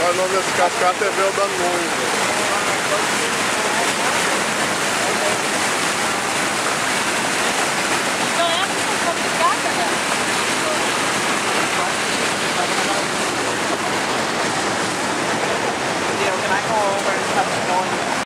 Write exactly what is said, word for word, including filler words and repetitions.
o nome dessa cascata é Véu da Noiva.